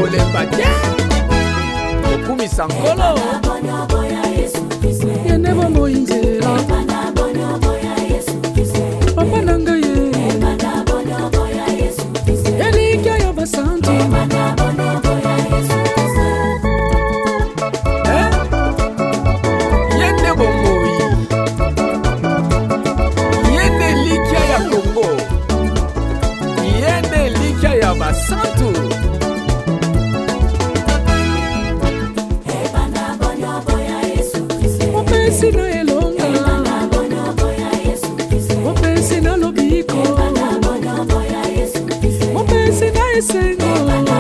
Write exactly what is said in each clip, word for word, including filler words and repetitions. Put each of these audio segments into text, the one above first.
kolemba te okumisa nkolo yene bomoi nzela papa na ngai ye elikya ya basantu yende bomoi yende elikya ya Kongo yende elikya ya basantu opesi na elonga opesi na lobiko opesi na esengo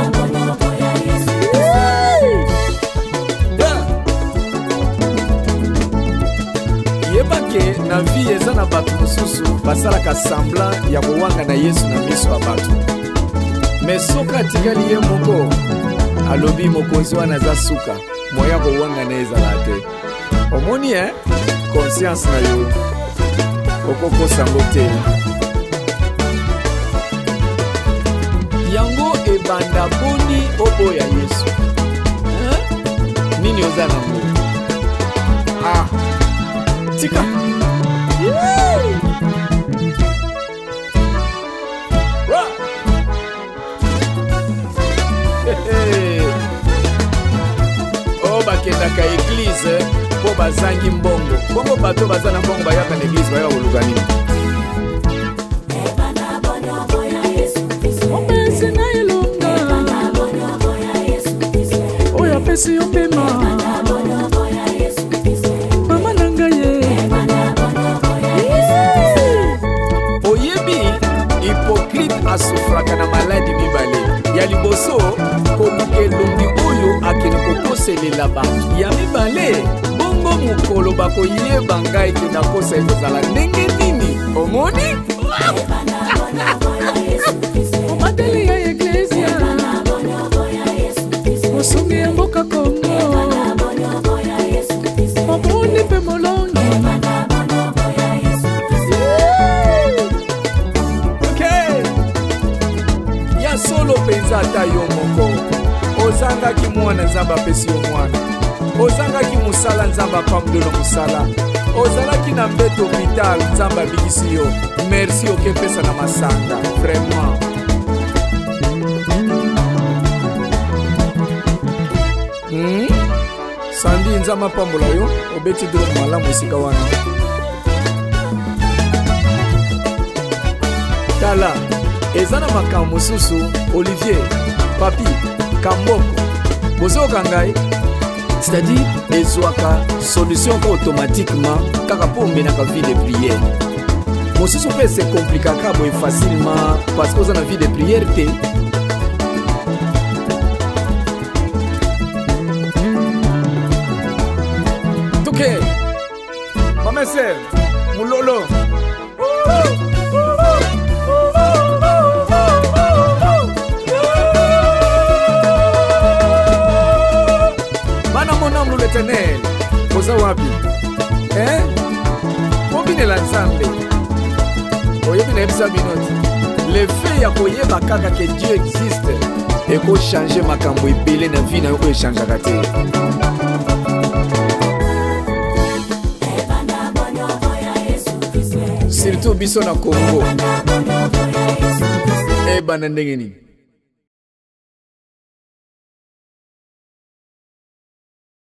yebake na vie eza na bato mosusu basalaka semblant ya kowanga na Yesu na miso ya bato me soki atikali ye moko alobi mokonzi wana aza suka moya kowanga na ezala te omoni eh? Conscience na yo okokosango te yango ebanda boni oboya Yesu eh? Nini oza nango ah tika o bakendaka eglize mpo bazangi mbongo bongo bato baza na mbongo bayaka na eglize bayaka koluka nini opesi na elonga oyo apesi yo pema mama na ngai ye oyebi hypocrite asufraka na maladi mibale ya liboso koluka elongi oyo akende kokoselela bato ya mibale bongo mokolo bakoyeba ngai te nakosa ekozala ndenge nini omoni obateli ya eklesia mosungi ya mboka Kongo moboni mpe molongi okay. ya solo mpenza ata yo moko ozangaki mwana nzambe apesi yo mwana ozangaki mosala nzambe apambola mosala ozalaki na mbeto hopital nzambe abikisi yo merci okepesa na masanga vraiment hmm? Sandi nzambe apambola yo obeti dro malamu esika wana tala eza na makambo mosusu Olivier Papi Kamboko bozoka ngai c'est-à-dire ezwaka solution ko automatiquement kaka po menaka vie de prière mosusu mpe se komplikaka boye facilement parce que oza na vie de prière te toke mama ser mulolo Mon l'éternel oza wapi eh kobinela nzambe oyebi na yebisa binoti le fait ya koyeba kaka ke Dieu existe ekochange makambo ebele na vie na yo koechangeaka te surtout biso na Congo ebanda ndenge nini